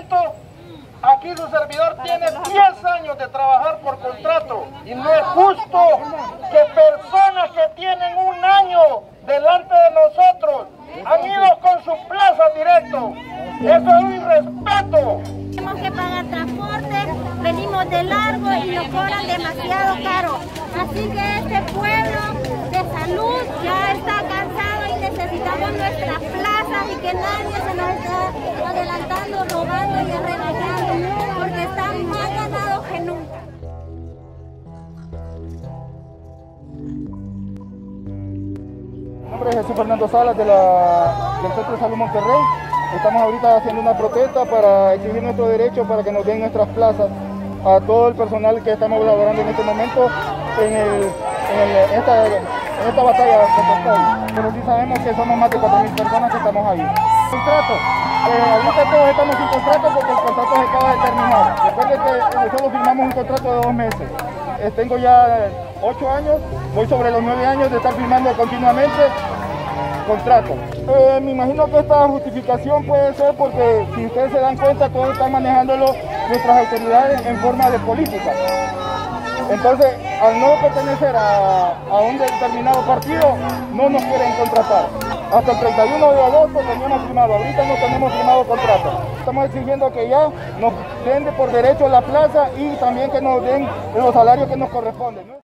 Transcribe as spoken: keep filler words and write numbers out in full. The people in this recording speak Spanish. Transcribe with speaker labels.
Speaker 1: momento, aquí su servidor tiene diez años de trabajar por contrato y no es justo que personas que tienen un año delante de nosotros han ido con su plaza directo. Eso es un irrespeto.
Speaker 2: Tenemos que pagar transporte, venimos de largo y nos cobran demasiado caro. Así que este pueblo de Salud ya está cansado y necesitamos nuestras plazas y que nadie se nos esté adelantando, robando y arrebatando, porque están más ganados que nunca.
Speaker 3: Mi nombre es Jesús Fernando Salas de la, del Centro de Salud Monterrey. Estamos ahorita haciendo una protesta para exigir nuestro derecho para que nos den nuestras plazas a todo el personal que estamos laborando en este momento en, el, en, el, en, esta, en esta batalla contra el COVID. Pero sí sabemos que somos más de cuatro mil personas que estamos ahí. Contrato. Eh, ahorita todos estamos sin contrato porque el contrato se acaba de terminar. Recuerden que solo firmamos un contrato de dos meses. Eh, tengo ya ocho años, voy sobre los nueve años de estar firmando continuamente contrato. Eh, me imagino que esta justificación puede ser porque, si ustedes se dan cuenta, todos están manejándolo nuestras autoridades en forma de política. Entonces, al no pertenecer a, a un determinado partido, no nos quieren contratar. Hasta el treinta y uno de agosto teníamos firmado, ahorita no tenemos firmado contrato. Estamos exigiendo que ya nos den por derecho la plaza y también que nos den los salarios que nos corresponden, ¿no?